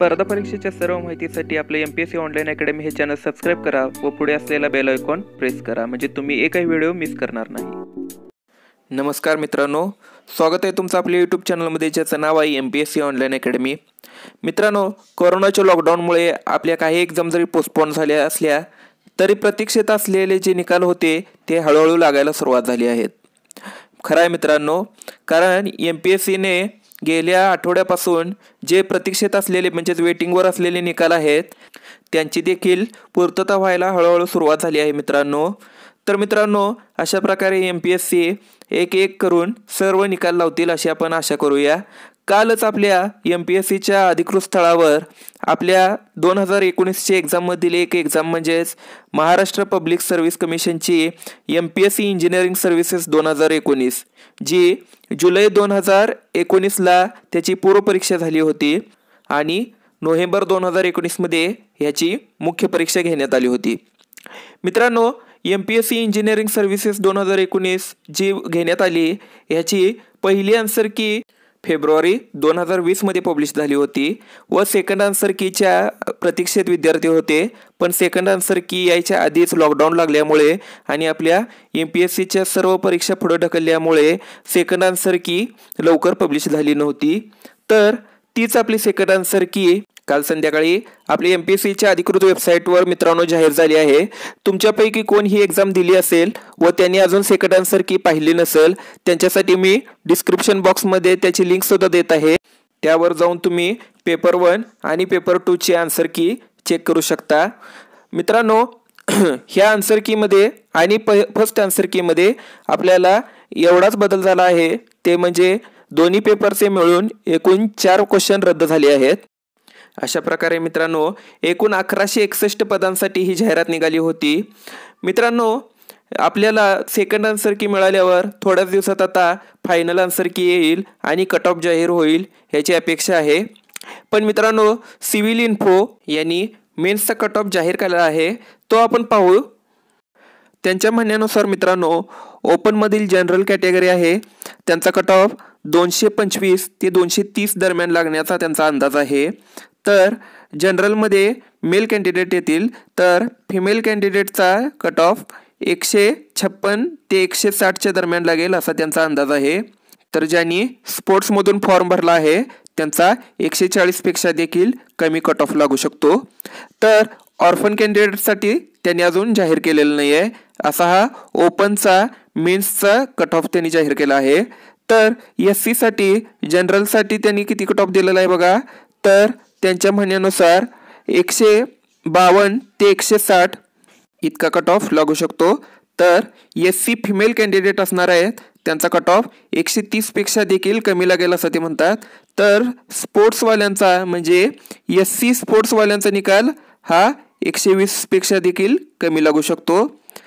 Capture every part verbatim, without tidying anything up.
स्पर्धा परीक्षेच्या सर्व माहितीसाठी आपले M P S C online academy हे चॅनल सबस्क्राईब करा व पुढे असलेला बेल आयकॉन प्रेस करा, म्हणजे तुम्ही एकही व्हिडिओ मिस करणार नाही. नमस्कार मित्रांनो, स्वागत आहे तुमचं आपल्या यूट्यूब चॅनलमध्ये, ज्याचं नाव आहे M P S C online academy. मित्रांनो, कोरोनाच्या लॉकडाऊनमुळे आपल्या काही एक्झाम जरी पोस्टपोन झाल्या असल्या तरी प्रतीक्षेत असलेले जे निकाल होते ते हळूहळू लागायला सुरुवात झाली आहेत. खरं आहे मित्रांनो, कारण एम पी एस सीने गेल्या आठवड्यापासून जे प्रतीक्षेत असलेले म्हणजेच वेटिंगवर असलेले निकाल आहेत त्यांची देखील पूर्तता व्हायला हळूहळू सुरुवात झाली आहे मित्रांनो. तर मित्रांनो, अशा प्रकारे एम पी एस सी एक एक करून सर्व निकाल लावतील अशी आपण आशा करूया. कालच आपल्या एम पी एस सीच्या अधिकृत स्थळावर आपल्या दोन हजार एकोणीसच्या एक्झाममधील एक एक्झाम म्हणजेच महाराष्ट्र पब्लिक सर्व्हिस कमिशनची M P S C engineering services दोन हजार एकोणीस जी जुलै दोन हजार एकोणीसला त्याची पूर्वपरीक्षा झाली होती आणि नोव्हेंबर दोन हजार एकोणीसमध्ये ह्याची मुख्य परीक्षा घेण्यात आली होती. मित्रांनो, M P S C engineering services दोन हजार एकोणीस जी घेण्यात आली ह्याची पहिली आन्सर की फेब्रुवारी दोन हजार वीसमध्ये पब्लिश झाली होती व सेकंड आन्सर कीच्या प्रतीक्षेत विद्यार्थी होते, पण सेकंड आन्सर की यायच्या आधीच लॉकडाऊन लागल्यामुळे आणि आपल्या एम पी एस सीच्या सर्व परीक्षा पुढे ढकलल्यामुळे सेकंड आन्सर की लवकर पब्लिश झाली नव्हती. तर तीच आपली सेकंड आन्सर की काल संध्याकाळी आपली एम पी एस सीच्या अधिकृत वेबसाईटवर मित्रांनो जाहीर झाली आहे. तुमच्यापैकी कोण ही एक्झाम दिली असेल व त्यांनी अजून सेकंड आन्सर की पाहिली नसेल त्यांच्यासाठी मी डिस्क्रिप्शन बॉक्समध्ये त्याची लिंकसुद्धा देत आहे. त्यावर जाऊन तुम्ही पेपर वन आणि पेपर टूची आन्सर की चेक करू शकता. मित्रांनो, ह्या आन्सर कीमध्ये आणि प फर्स्ट आन्सर कीमध्ये आपल्याला एवढाच बदल झाला आहे, ते म्हणजे दोन्ही पेपरचे मिळून एकूण चार क्वेश्चन रद्द झाले आहेत. अशा प्रकारे मित्रांनो, एकूण अकराशे एकसष्ट पदांसाठी ही जाहिरात निघाली होती. मित्रांनो, आपल्याला सेकंड आन्सर की मिळाल्यावर थोड्याच दिवसात आता फायनल आन्सर की येईल आणि कट ऑफ जाहीर होईल ह्याची अपेक्षा आहे. पण मित्रांनो, सिव्हिल इन्फो यांनी मेन्सचा कट ऑफ जाहीर केला आहे, तो आपण पाहू. त्यांच्या म्हणण्यानुसार मित्रांनो, ओपनमधील जनरल कॅटेगरी आहे त्यांचा कट ऑफ दोनशे पंचवीस ते दोनशे तीस दरम्यान लागण्याचा त्यांचा अंदाज आहे. तर जनरलमध्ये मेल कॅन्डिडेट येतील तर फिमेल कॅन्डिडेटचा कट ऑफ एकशे छप्पन ते एकशे साठच्या दरम्यान लागेल असा त्यांचा अंदाज आहे. तर ज्यांनी स्पोर्ट्समधून फॉर्म भरला आहे त्यांचा एकशे चाळीसपेक्षा देखील कमी कट ऑफ लागू शकतो. तर ऑर्फन कॅन्डिडेटसाठी त्यांनी अजून जाहीर केलेलं नाही आहे, असा हा ओपनचा मेन्सचा कट ऑफ त्यांनी जाहीर केला आहे. तर एस सीसाठी जनरलसाठी त्यांनी किती कट ऑफ दिलेला आहे बघा, तर त्यांच्या म्हणण्यानुसार एकशे बावन्न ते एकशे साठ इतका कट ऑफ लागू शकतो. तर एस सी फिमेल कॅन्डिडेट असणार आहेत त्यांचा कट ऑफ एकशे तीसपेक्षा देखील कमी लागेल असं ते म्हणतात. तर स्पोर्ट्सवाल्यांचा म्हणजे एस सी स्पोर्ट्सवाल्यांचा निकाल हा एकशे वीसपेक्षा देखील कमी लागू शकतो.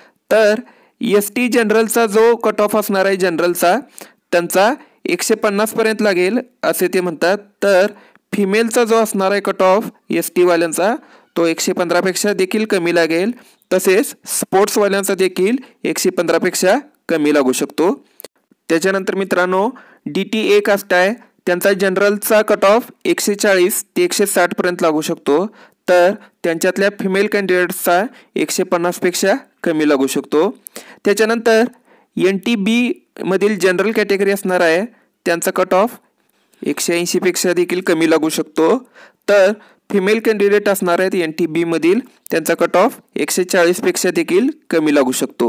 तर एस टी जनरलचा जो कट ऑफ असणार आहे जनरलचा त्यांचा एकशे पन्नासपर्यंत लागेल असे ते म्हणतात. तर फिमेलचा जो असणार आहे कट ऑफ एस टीवाल्यांचा तो एकशे पंधरापेक्षा देखील कमी लागेल, तसेच स्पोर्ट्सवाल्यांचा देखील एकशे पंधरापेक्षा कमी लागू शकतो. त्याच्यानंतर मित्रांनो, डी टी ए कास्ट आहे त्यांचा जनरलचा कट ऑफ एकशे चाळीस ते एकशे साठपर्यंत लागू शकतो. तर त्यांच्यातल्या फिमेल कॅन्डिडेट्सचा एकशे पन्नासपेक्षा कमी लागू शकतो. त्याच्यानंतर एन टी बी मधील जनरल कॅटेगरी असणार आहे त्यांचा कट ऑफ एकशे ऐंशीपेक्षा देखील कमी लागू शकतो. तर फिमेल कॅन्डिडेट असणार आहेत एन टी बीमधील त्यांचा कट ऑफ एकशे चाळीसपेक्षा देखील कमी लागू शकतो.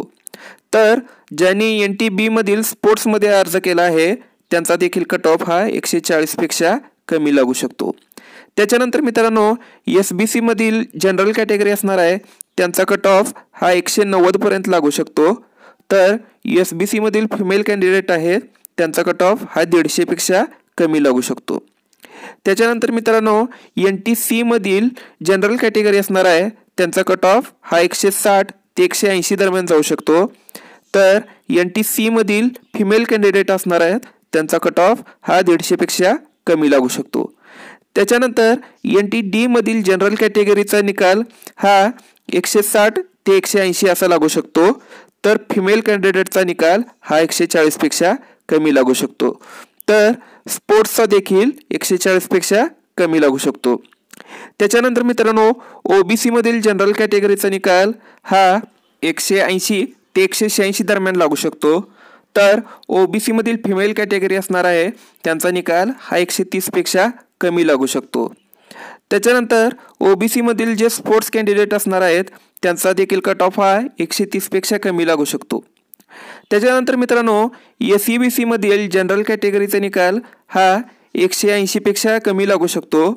तर ज्यांनी एन टी बीमधील स्पोर्ट्समध्ये अर्ज केला आहे त्यांचा देखील कट ऑफ हा एकशे चाळीसपेक्षा कमी लागू शकतो. त्याच्यानंतर मित्रांनो, एस बी सीमधील जनरल कॅटेगरी असणार आहे त्यांचा कट ऑफ हा एकशे नव्वदपर्यंत लागू शकतो. तर एस बी सीमधील फिमेल कॅन्डिडेट आहेत त्यांचा कट ऑफ हा दीडशेपेक्षा कमी लागू शकतो. त्याच्यानंतर मित्रांनो, एन टी सीमधील जनरल कॅटेगरी असणार आहे त्यांचा कट ऑफ हा एकशे साठ ते एकशे ऐंशी दरम्यान जाऊ शकतो. तर एन टी सीमधील फिमेल कॅन्डिडेट असणार आहेत त्यांचा कट ऑफ हा दीडशेपेक्षा कमी लागू शकतो. त्याच्यानंतर एन टी डीमधील जनरल कॅटेगरीचा निकाल हा एकशे साठ ते एकशे ऐंशी असा लागू शकतो. तर फिमेल कॅन्डिडेटचा निकाल हा एकशे चाळीसपेक्षा कमी लागू शकतो. तर स्पोर्ट्सचा देखील एकशे चाळीसपेक्षा कमी लागू शकतो. त्याच्यानंतर मित्रांनो ओबीसी मधील जनरल कॅटेगरीचा निकाल हा एकशे ऐंशी ते एकशे शहाऐंशी दरम्यान लागू शकतो. तर ओबीसी मधील फिमेल कॅटेगरी असणार आहे त्यांचा निकाल हा एकशे तीस पेक्षा कमी लागू शकतो. त्याच्यानंतर ओबीसी मधील जे स्पोर्ट्स कॅन्डिडेट असणार आहेत त्यांचा देखील कट ऑफ हा एकशे तीस पेक्षा कमी लागू शकतो. त्याच्यानंतर मित्रांनो एस सी बी सी मधील जनरल कॅटेगरीचा निकाल हा एकशे ऐंशी पेक्षा कमी लागू शकतो.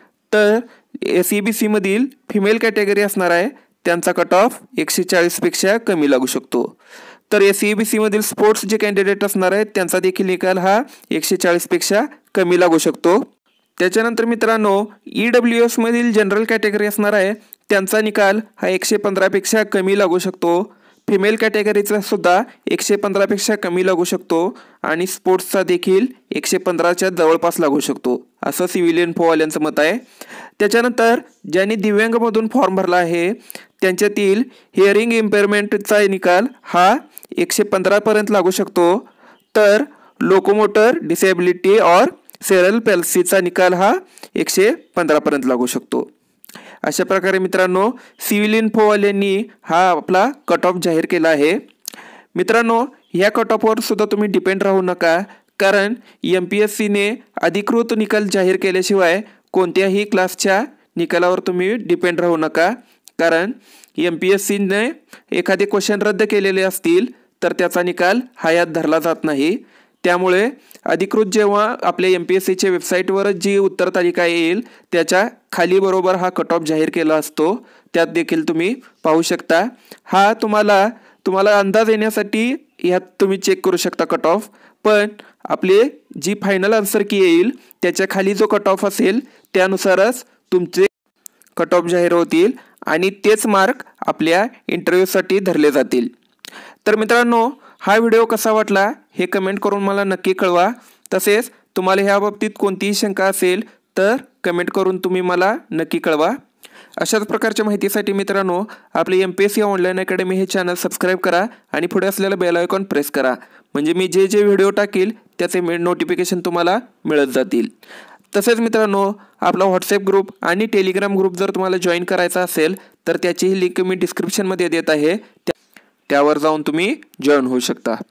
तर एस सी बी सी मधील फिमेल कॅटेगरी असणार आहे त्यांचा कट ऑफ एकशे चाळीस पेक्षा कमी लागू शकतो. तर एस सी बी सी मधील स्पोर्ट्स जे कॅन्डिडेट असणार आहेत त्यांचा देखील निकाल हा एकशे चाळीस पेक्षा कमी लागू शकतो. त्याच्यानंतर मित्रांनो ई डब्ल्यू एस मधील जनरल कॅटेगरी असणार आहे त्यांचा निकाल हा एकशे पंधरा पेक्षा कमी लागू शकतो. फिमेल कॅटेगरीचा सुद्धा एकशे पंधरा पेक्षा कमी लागू शकतो आणि स्पोर्ट्सचा देखील एकशे पंधराच्या जवळपास लागू शकतो असं सिव्हिल इन्फोवाल्यांचं मत आहे. त्याच्यानंतर ज्यांनी दिव्यांगमधून फॉर्म भरला आहे त्यांच्यातील हिअरिंग इम्पेअरमेंटचा निकाल हा एकशे पंधरापर्यंत लागू शकतो. तर लोकोमोटर डिसेबिलिटी और सेरेब्रल पॅल्सीचा निकाल हा एकशे पंधरापर्यंत लागू शकतो. अशा प्रकारे मित्रांनो सिव्हिल इन्फोवाल्यांनी हा आपला कट ऑफ जाहीर केला आहे. मित्रांनो ह्या कट ऑफवर सुद्धा तुम्ही डिपेंड राहू नका, कारण एम पी एस सीने अधिकृत निकाल जाहीर केल्याशिवाय कोणत्याही क्लासच्या निकालावर तुम्ही डिपेंड राहू नका. कारण एम पी एस सीने एखादे क्वेश्चन रद्द केलेले असतील तर त्याचा निकाल हा यात धरला जात नाही. त्यामुळे अधिकृत जेव्हा आपल्या एम पी एस सीच्या वेबसाईटवरच जी उत्तर तालिका येईल त्याच्या खाली बरोबर हा कट ऑफ जाहीर केला असतो, त्यात देखील तुम्ही पाहू शकता. हा तुम्हाला तुम्हाला अंदाज येण्यासाठी ह्यात तुम्ही चेक करू शकता कट ऑफ, पण आपले जी फायनल आन्सर की येईल त्याच्या खाली जो कट ऑफ असेल त्यानुसारच तुमचे कट ऑफ जाहीर होतील आणि तेच मार्क आपल्या इंटरव्ह्यूसाठी धरले जातील. तर मित्रांनो हा व्हिडिओ कसा वाटला हे कमेंट करून मला नक्की कळवा. तसेच तुम्हाला ह्या बाबतीत कोणतीही शंका असेल तर कमेंट करून तुम्ही मला नक्की कळवा. अशाच प्रकारच्या माहितीसाठी मित्रांनो आपले M P S C online academy हे चॅनल सबस्क्राईब करा आणि पुढे असलेला बेल आयकॉन प्रेस करा, म्हणजे मी जे जे व्हिडिओ टाकील त्याचे नोटिफिकेशन तुम्हाला मिळत जातील. तसेच मित्रांनो आपला व्हॉट्सॲप ग्रुप आणि टेलिग्राम ग्रुप जर तुम्हाला जॉईन करायचा असेल तर त्याचीही लिंक मी डिस्क्रिप्शनमध्ये देत आहे, त्यावर जाऊन तुम्ही जॉईन होऊ शकता.